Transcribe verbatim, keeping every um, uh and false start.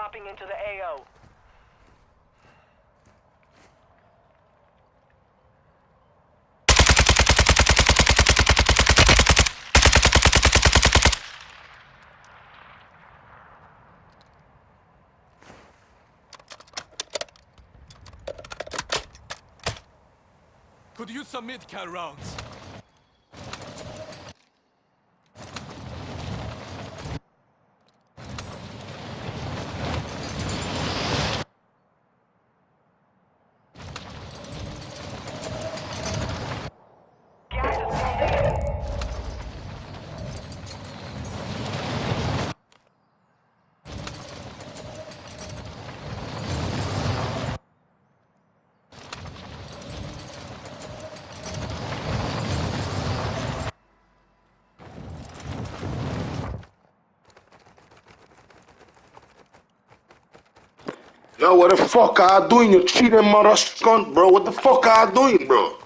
dropping into the A O. Could use some mid-cal rounds. Yo, what the fuck are you doing, you cheating mother skunk, bro? What the fuck are you doing, bro?